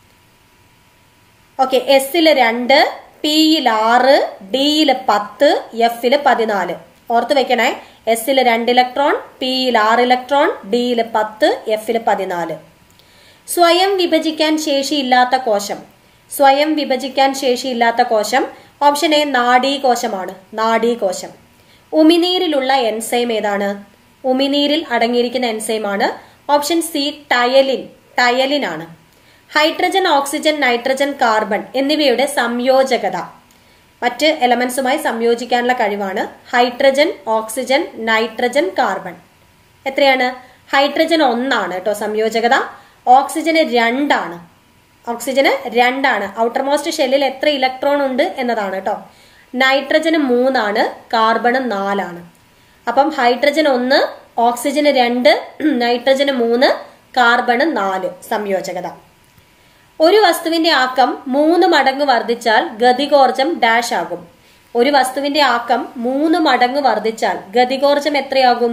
ഓക്കെ, എസില് 2, പിയിൽ 6, ഡിയിൽ 10, എഫില് 14. ഓർത്ത് വെക്കണേ, എസില് 2 ഇലക്ട്രോൺ, പിയിൽ 6 ഇലക്ട്രോൺ, ഡിയിൽ 10, എഫില് 14. സ്വയം വിഭജിക്കാൻ ശേഷിയില്ലാത്ത കോശം. സ്വയം വിഭജിക്കാൻ ശേഷിയില്ലാത്ത കോശം ഓപ്ഷൻ എ നാഡീകോശമാണ്, നാഡീകോശം. ഉമിനീരിലുള്ള എൻസൈം ഏതാണ്? ഉമിനീരിൽ അടങ്ങിയിരിക്കുന്ന എൻസൈമാണ് ഓപ്ഷൻ സി ടയലിൻ. ടയലിൻ ആണ്. ഹൈഡ്രജൻ, ഓക്സിജൻ, നൈട്രജൻ, കാർബൺ എന്നിവയുടെ സംയോജകത. മറ്റ് എലമെന്റ്സുമായി സംയോജിക്കാനുള്ള കഴിവാണ് ഹൈഡ്രജൻ, ഓക്സിജൻ, നൈട്രജൻ, കാർബൺ. എത്രയാണ്? ഹൈഡ്രജൻ 1 ആണ് കേട്ടോ സംയോജകത. ഓക്സിജന് 2 ആണ്. ഓക്സിജന് 2 ആണ്. ഔട്ടർമോസ്റ്റ് ഷെല്ലിൽ എത്ര ഇലക്ട്രോൺ ഉണ്ട് എന്നതാണ് കേട്ടോ. നൈട്രജന് 3 ആണ്, കാർബണ് 4 ആണ്. അപ്പം ഹൈഡ്രജൻ 1, ഓക്സിജന് 2, നൈട്രജന് 3, കാർബണ് 4 സംയോജകത. ഒരു വസ്തുവിന്റെ ആക്കം 3 മടങ്ങ് വർദ്ധിച്ചാൽ ഗതികോർജം ഡാഷ് ആകും. ഒരു വസ്തുവിന്റെ ആക്കം 3 മടങ്ങ് വർദ്ധിച്ചാൽ ഗതികോർജം എത്രയാകും?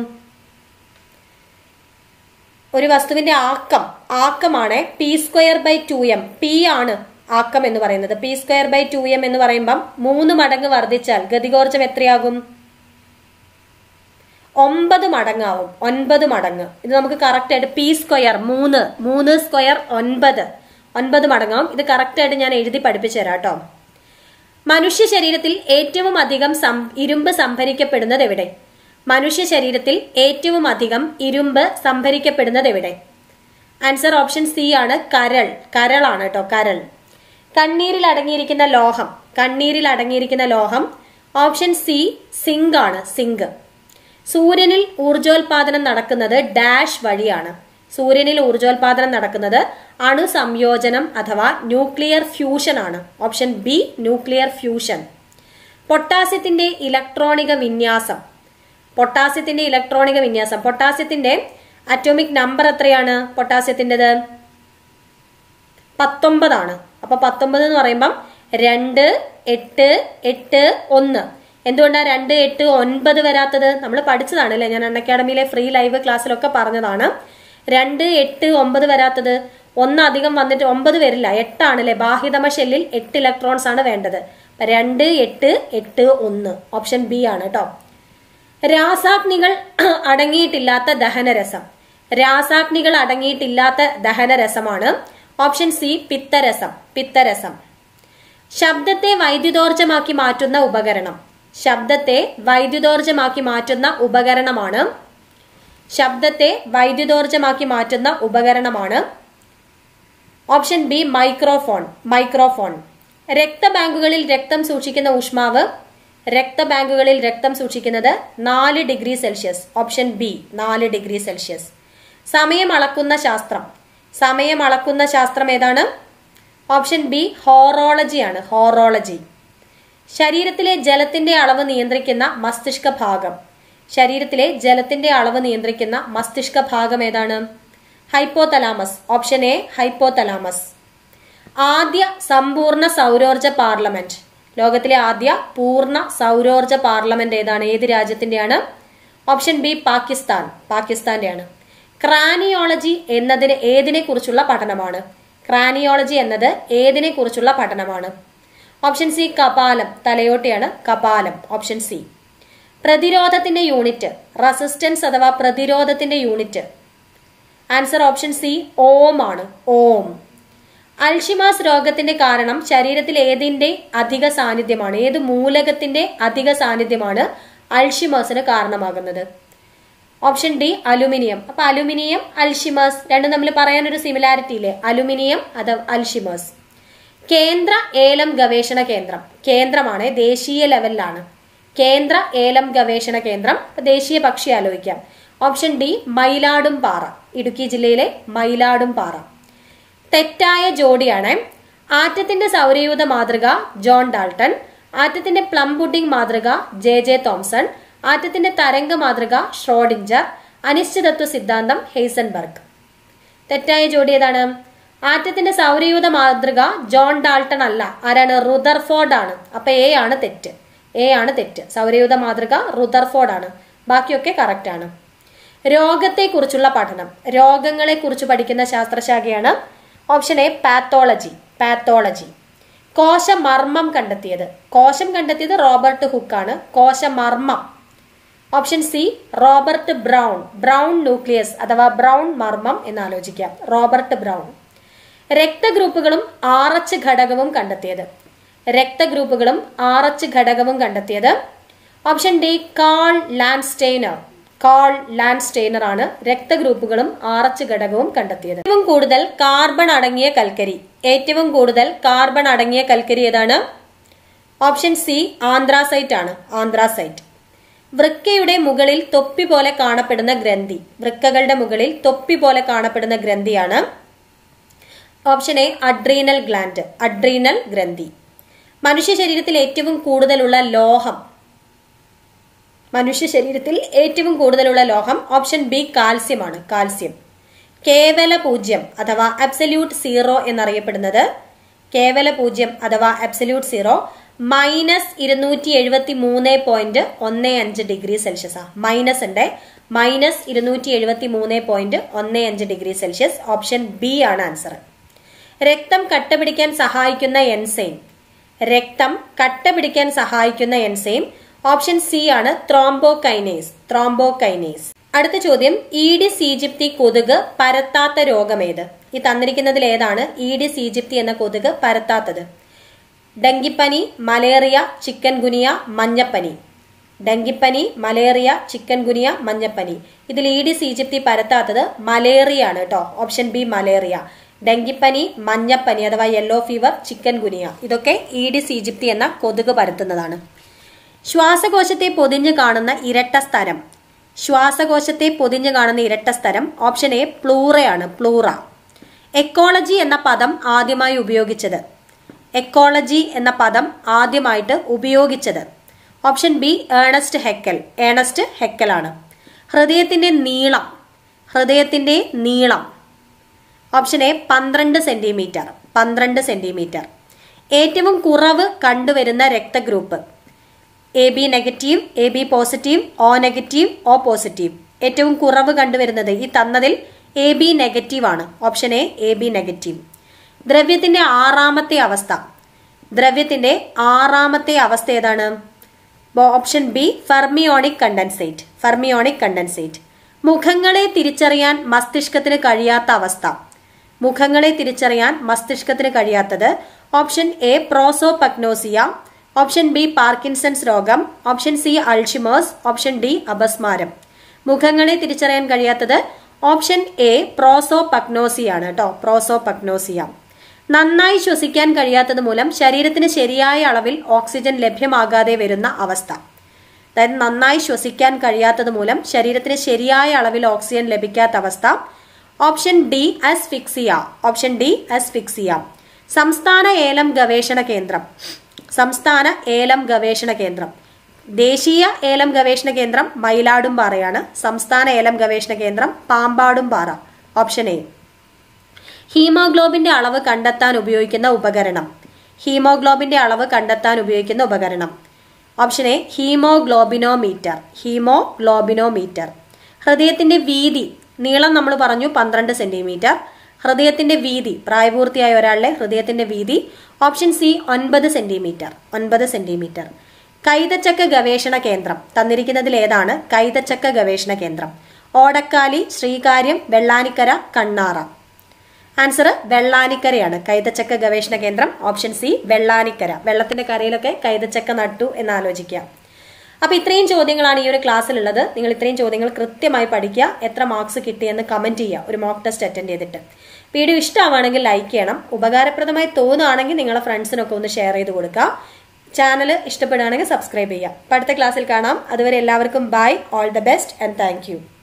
ഒരു വസ്തുവിന്റെ ആക്കമാണ് p²/2m. പി ആണ് ആക്കം എന്ന് പറയുന്നത്. p²/2m എന്ന് പറയുമ്പം 3 മടങ്ങ് വർദ്ധിച്ചാൽ ഗതികോർജം എത്രയാകും? 9 മടങ്ങാവും. 9 മടങ്ങ്. ഇത് നമുക്ക് കറക്റ്റ് ആയിട്ട് p², 3 സ്ക്വയർ 9 മടങ്ങാവും. ഇത് കറക്റ്റ് ആയിട്ട് ഞാൻ എഴുതി പഠിപ്പിച്ചു തരാം കേട്ടോ. മനുഷ്യ ശരീരത്തിൽ ഏറ്റവും അധികം ഇരുമ്പ് സംഭരിക്കപ്പെടുന്നത് എവിടെ? മനുഷ്യ ശരീരത്തിൽ ഏറ്റവും അധികം ഇരുമ്പ് സംഭരിക്കപ്പെടുന്നത് എവിടെ? ആൻസർ ഓപ്ഷൻ സി ആണ്, കരൾ. കരളാണ് കേട്ടോ, കരൾ. കണ്ണീരിൽ അടങ്ങിയിരിക്കുന്ന ലോഹം, കണ്ണീരിൽ അടങ്ങിയിരിക്കുന്ന ലോഹം ഓപ്ഷൻ സി സിങ്ക് ആണ്, സിങ്ക്. സൂര്യനിൽ ഊർജോൽപാദനം നടക്കുന്നത് ഡാഷ് വഴിയാണ്. സൂര്യനിൽ ഊർജോൽപാദനം നടക്കുന്നത് അണുസംയോജനം അഥവാ ന്യൂക്ലിയർ ഫ്യൂഷൻ ആണ്. Option B nuclear fusion. പൊട്ടാസ്യത്തിന്റെ ഇലക്ട്രോണിക വിന്യാസം, പൊട്ടാസ്യത്തിന്റെ ഇലക്ട്രോണിക വിന്യാസം, പൊട്ടാസ്യത്തിന്റെ അറ്റോമിക് നമ്പർ എത്രയാണ്? പൊട്ടാസ്യത്തിൻ്റെത് 19 ആണ്. അപ്പൊ 19 എന്ന് പറയുമ്പം 2, 8, 8, 1. എന്തുകൊണ്ടാണ് 2, 8, 9 വരാത്തത്? നമ്മൾ പഠിച്ചതാണ് അല്ലെ, ഞാൻ അൺഅക്കാഡമിയിലെ ഫ്രീ ലൈവ് ക്ലാസ്സിലൊക്കെ പറഞ്ഞതാണ്. 2, 8, 9 വരാത്തത്, 1 അധികം വന്നിട്ട് 9 വരില്ല, 8 ആണല്ലേ. ബാഹ്യതമ ഷെല്ലിൽ 8 ഇലക്ട്രോൺസ് ആണ് വേണ്ടത്. 2, 8, 8, 1 ഓപ്ഷൻ ബി ആണ് കേട്ടോ. രാസാഗ്നികൾ അടങ്ങിയിട്ടില്ലാത്ത ദഹനരസം, രാസാഗ്നികൾ അടങ്ങിയിട്ടില്ലാത്ത ദഹനരസമാണ് ഓപ്ഷൻ സി പിത്തരസം, പിത്തരസം. ശബ്ദത്തെ വൈദ്യുതോർജ്ജമാക്കി മാറ്റുന്ന ഉപകരണം, ശബ്ദത്തെ വൈദ്യുതോർജ്ജമാക്കി മാറ്റുന്ന ഉപകരണമാണ്, ശബ്ദത്തെ വൈദ്യുതോർജ്ജമാക്കി മാറ്റുന്ന ഉപകരണമാണ് ഓപ്ഷൻ ബി മൈക്രോഫോൺ, മൈക്രോഫോൺ. രക്തബാങ്കുകളിൽ രക്തം സൂക്ഷിക്കുന്ന ഊഷ്മാവ്, രക്തബാങ്കുകളിൽ രക്തം സൂക്ഷിക്കുന്നത് 4 degree Celsius. Option B 4 degree Celsius. സമയം അളക്കുന്ന ശാസ്ത്രം, സമയം അളക്കുന്ന ശാസ്ത്രം ഏതാണ്? ഓപ്ഷൻ ബി ഹോറോളജി ആണ്, ഹോറോളജി. ശരീരത്തിലെ ജലത്തിന്റെ അളവ് നിയന്ത്രിക്കുന്ന മസ്തിഷ്ക ഭാഗം, ശരീരത്തിലെ ജലത്തിന്റെ അളവ് നിയന്ത്രിക്കുന്ന മസ്തിഷ്ക ഭാഗം ഏതാണ്? ഹൈപ്പോതലാമസ്. Option A hypothalamus. ആദ്യ സമ്പൂർണ്ണ സൗരോർജ പാർലമെന്റ്, ലോകത്തിലെ ആദ്യ പൂർണ്ണ സൗരോർജ പാർലമെന്റ് ഏതാണ്? ഏത് രാജ്യത്തിന്റെയാണ്? ഓപ്ഷൻ ബി പാകിസ്ഥാൻ, പാകിസ്ഥാന്റെയാണ്. ക്രാനിയോളജി എന്നതിന് ഏതിനെ കുറിച്ചുള്ള പഠനമാണ്? ക്രാനിയോളജി എന്നത് ഏതിനെ കുറിച്ചുള്ള പഠനമാണ്? ഓപ്ഷൻ സി കപാലം, തലയോട്ടിയാണ്, കപാലം. Option C. പ്രതിരോധത്തിന്റെ യൂണിറ്റ്, റെസിസ്റ്റൻസ് അഥവാ പ്രതിരോധത്തിന്റെ unit. Answer option C ohm ആണ്, ഓം. അൽഷിമേഴ്സ് രോഗത്തിന്റെ കാരണം ശരീരത്തിൽ ഏതിന്റെ അധിക സാന്നിധ്യമാണ്? ഏത് മൂലകത്തിന്റെ അധിക സാന്നിധ്യമാണ് അൽഷിമേഴ്സിന് കാരണമാകുന്നത്? Option D aluminium. അപ്പൊ അലുമിനിയം, അൽഷിമേഴ്സ് രണ്ടും തമ്മിൽ പറയാനൊരു സിമിലാരിറ്റി ഇല്ലേ? അലുമിനിയം അത് അൽഷിമേഴ്സ്. കേന്ദ്ര ഏലം ഗവേഷണ കേന്ദ്രം, കേന്ദ്രമാണ്, ദേശീയ ലെവലിലാണ്. കേന്ദ്ര ഏലം ഗവേഷണ കേന്ദ്രം, ദേശീയ പക്ഷി ആലോചിക്കാം. ഓപ്ഷൻ ഡി മയിലാടുംപാറ, ഇടുക്കി ജില്ലയിലെ മയിലാടുംപാറ. തെറ്റായ ജോഡിയാണ്. ആറ്റത്തിന്റെ സൗരയൂഥ മാതൃക ജോൺ ഡാൾട്ടൺ, ആറ്റത്തിന്റെ പ്ലം പുഡിംഗ് മാതൃക ജെ തോംസൺ, ആറ്റത്തിന്റെ തരംഗ മാതൃക ഷ്രോഡിഞ്ചർ, അനിശ്ചിതത്വ സിദ്ധാന്തം ഹെയ്സൻബർഗ്. തെറ്റായ ജോഡി ഏതാണ്? ആറ്റത്തിന്റെ സൗരയൂഥ മാതൃക ജോൺ ഡാൾട്ടൺ അല്ല, ആരാണ്? റുദർഫോർഡ് ആണ്. അപ്പൊ എ ആണ് തെറ്റ്, എ ആണ് തെറ്റ്. സൗരയൂഥ മാതൃക റുദർഫോർഡ് ആണ്, ബാക്കിയൊക്കെ കറക്റ്റ് ആണ്. രോഗത്തെക്കുറിച്ചുള്ള പഠനം, രോഗങ്ങളെ കുറിച്ച് പഠിക്കുന്ന ശാസ്ത്രശാഖയാണ് ഓപ്ഷൻ എ പാത്തോളജി, പാത്തോളജി. കോശമർമ്മം കണ്ടെത്തിയത്, കോശം കണ്ടെത്തിയത് റോബർട്ട് ഹുക്കാണ്. കോശമർമ്മം option C Robert Brown, Brown nucleus അഥവാ ബ്രൗൺ മർമ്മം എന്നാലോചിക്കാം, റോബർട്ട് ബ്രൗൺ. രക്തഗ്രൂപ്പുകളും RH ഘടകവും കണ്ടെത്തിയത്, രക്തഗ്രൂപ്പുകളും RH ഘടകവും കണ്ടെത്തിയത് option D Karl Landsteiner, Karl Landsteiner ആണ് രക്തഗ്രൂപ്പുകളും RH ഘടകവും കണ്ടെത്തിയത്. ഏറ്റവും കൂടുതൽ കാർബൺ അടങ്ങിയ കൽക്കരി, ഏറ്റവും കൂടുതൽ കാർബൺ അടങ്ങിയ കൽക്കരി ഏതാണ്? ഓപ്ഷൻ സി ആന്ത്രാസൈറ്റ് ആണ്, ആന്ത്രാസൈറ്റ്. വൃക്കയുടെ മുകളിൽ തൊപ്പി പോലെ കാണപ്പെടുന്ന ഗ്രന്ഥി, വൃക്കകളുടെ മുകളിൽ തൊപ്പി പോലെ കാണപ്പെടുന്ന ഗ്രന്ഥിയാണ് option A adrenal gland, adrenal ഗ്രന്ഥി. മനുഷ്യ ശരീരത്തിൽ ഏറ്റവും കൂടുതലുള്ള ലോഹം, മനുഷ്യ ശരീരത്തിൽ ഏറ്റവും കൂടുതലുള്ള ലോഹം ഓപ്ഷൻ ബി കാൽസ്യം ആണ്, കാൽസ്യം. കേവല പൂജ്യം അഥവാ അബ്സല്യൂട്ട് സീറോ എന്നറിയപ്പെടുന്നത്, കേവല പൂജ്യം അഥവാ അബ്സല്യൂട്ട് സീറോ -273.15 ഡിഗ്രി സെൽഷ്യസ് ആ. മൈനസ് ഉണ്ട്, -273.15 ഡിഗ്രി സെൽഷ്യസ്. ഓപ്ഷൻ ബി ആണ് ആൻസർ. രക്തം കട്ടപിടിക്കാൻ സഹായിക്കുന്ന എൻസൈം, രക്തം കട്ടപിടിക്കാൻ സഹായിക്കുന്ന എൻസൈം ഓപ്ഷൻ സി ആണ് ത്രോംബോകൈനേസ്, ത്രോംബോകൈനേസ്. അടുത്ത ചോദ്യം, ഈഡിസ് ഈജിപ്തി കൊതുക് പരത്താത്ത രോഗമേത്? ഈ തന്നിരിക്കുന്നതിൽ ഏതാണ് ഈഡിസ് ഈജിപ്തി എന്ന കൊതുക് പരത്താത്തത്? ഡെങ്കിപ്പനി, മലേറിയ, ചിക്കൻ ഗുനിയ, മഞ്ഞപ്പനി. ഡെങ്കിപ്പനി, മലേറിയ, ചിക്കൻ ഗുനിയ, മഞ്ഞപ്പനി. ഇതിൽ ഈഡിസ് ഈജിപ്തി പരത്താത്തത് മലേറിയ ആണ് കേട്ടോ. Option B malaria. ഡെങ്കിപ്പനി, മഞ്ഞപ്പനി അഥവാ യെല്ലോ ഫീവർ, ചിക്കൻ ഗുനിയ ഇതൊക്കെ ഈഡിസ് ഈജിപ്തി എന്ന കൊതുക് പരത്തുന്നതാണ്. ശ്വാസകോശത്തെ പൊതിഞ്ഞു കാണുന്ന ഇരട്ട സ്ഥലം. ശ്വാസകോശത്തെ പൊതിഞ്ഞു കാണുന്ന ഇരട്ട സ്ഥലം ഓപ്ഷൻ എ പ്ലൂറയാണ്, പ്ലൂറ. എക്കോളജി എന്ന പദം ആദ്യമായി ഉപയോഗിച്ചത്. എക്കോളജി എന്ന പദം ആദ്യമായിട്ട് ഉപയോഗിച്ചത് option B Ernst Haeckel. Ernst Haeckel ആണ്. ഹൃദയത്തിന്റെ നീളം. ഹൃദയത്തിന്റെ നീളം ഓപ്ഷൻ എ 12 സെന്റിമീറ്റർ. 12 സെന്റിമീറ്റർ. ഏറ്റവും കുറവ് കണ്ടുവരുന്ന രക്തഗ്രൂപ്പ്. A B negative, A B positive, O negative, O positive. ഏറ്റവും കുറവ് കണ്ടുവരുന്നത് ഈ തന്നതിൽ എ ബി നെഗറ്റീവ് ആണ്. Option A A B negative. ദ്രവ്യത്തിന്റെ ആറാമത്തെ അവസ്ഥ. ദ്രവ്യത്തിന്റെ ആറാമത്തെ അവസ്ഥ ഏതാണ്? Option B fermionic condensate. Fermionic condensate. മുഖങ്ങളെ തിരിച്ചറിയാൻ മസ്തിഷ്കത്തിന് കഴിയാത്ത അവസ്ഥ. മുഖങ്ങളെ തിരിച്ചറിയാൻ മസ്തിഷ്കത്തിന് കഴിയാത്തത് option A prosopagnosia, option B Parkinson's രോഗം, option C Alzheimer's, option D അപസ്മാരം. മുഖങ്ങളെ തിരിച്ചറിയാൻ കഴിയാത്തത് ഓപ്ഷൻ എ പ്രോസോപഗ്നോസിയ ആണ് കേട്ടോ. പ്രോസോപഗ്നോസിയ. നന്നായി ശ്വസിക്കാൻ കഴിയാത്തത് മൂലം ശരീരത്തിന് ശരിയായ അളവിൽ ഓക്സിജൻ ലഭ്യമാകാതെ വരുന്ന അവസ്ഥ. അതായത് നന്നായി ശ്വസിക്കാൻ കഴിയാത്തത് മൂലം ശരീരത്തിന് ശരിയായ അളവിൽ ഓക്സിജൻ ലഭിക്കാത്ത അവസ്ഥ option D asphyxia. Option D asphyxia. സംസ്ഥാന ഏലം ഗവേഷണ കേന്ദ്രം. സംസ്ഥാന ഏലം ഗവേഷണ കേന്ദ്രം. ദേശീയ ഏലം ഗവേഷണ കേന്ദ്രം മയിലാടുംപാറയാണ്. സംസ്ഥാന ഏലം ഗവേഷണ കേന്ദ്രം പാമ്പാടുംപാറ. Option A. ഹീമോഗ്ലോബിന്റെ അളവ് കണ്ടെത്താൻ ഉപയോഗിക്കുന്ന ഉപകരണം. ഹീമോഗ്ലോബിന്റെ അളവ് കണ്ടെത്താൻ ഉപയോഗിക്കുന്ന ഉപകരണം ഓപ്ഷൻ എ ഹീമോഗ്ലോബിനോമീറ്റർ. ഹീമോഗ്ലോബിനോമീറ്റർ. ഹൃദയത്തിന്റെ വീതി. നീളം നമ്മൾ പറഞ്ഞു 12 സെന്റിമീറ്റർ. ഹൃദയത്തിന്റെ വീതി, പ്രായപൂർത്തിയായ ഒരാളുടെ ഹൃദയത്തിന്റെ വീതി ഓപ്ഷൻ സി 9 സെന്റിമീറ്റർ. 9 സെന്റിമീറ്റർ. കൈതച്ചക്ക ഗവേഷണ കേന്ദ്രം തന്നിരിക്കുന്നതിൽ ഏതാണ് കൈതച്ചക്ക ഗവേഷണ കേന്ദ്രം? ഓടക്കാലി, ശ്രീകാര്യം, വെള്ളാനിക്കര, കണ്ണാറ. ആൻസർ വെള്ളാനിക്കരയാണ്. കൈതച്ചക്ക ഗവേഷണ കേന്ദ്രം ഓപ്ഷൻ സി വെള്ളാനിക്കര. വെള്ളത്തിന്റെ കരയിലൊക്കെ കൈതച്ചക്ക നട്ടു എന്ന് ആലോചിക്കുക. അപ്പൊ ഇത്രയും ചോദ്യങ്ങളാണ് ഈ ഒരു ക്ലാസ്സിലുള്ളത്. നിങ്ങൾ ഇത്രയും ചോദ്യങ്ങൾ കൃത്യമായി പഠിക്കുക. എത്ര മാർക്സ് കിട്ടിയെന്ന് കമന്റ് ചെയ്യുക ഒരു മോക്ക് ടെസ്റ്റ് അറ്റൻഡ് ചെയ്തിട്ട്. വീഡിയോ ഇഷ്ടമാണെങ്കിൽ ലൈക്ക് ചെയ്യണം. ഉപകാരപ്രദമായി തോന്നുകയാണെങ്കിൽ നിങ്ങളുടെ ഫ്രണ്ട്സിനൊക്കെ ഒന്ന് ഷെയർ ചെയ്ത് കൊടുക്കുക. ചാനൽ ഇഷ്ടപ്പെടുകയാണെങ്കിൽ സബ്സ്ക്രൈബ് ചെയ്യുക. അടുത്ത ക്ലാസ്സിൽ കാണാം. അതുവരെ എല്ലാവർക്കും bye, all the best and thank U.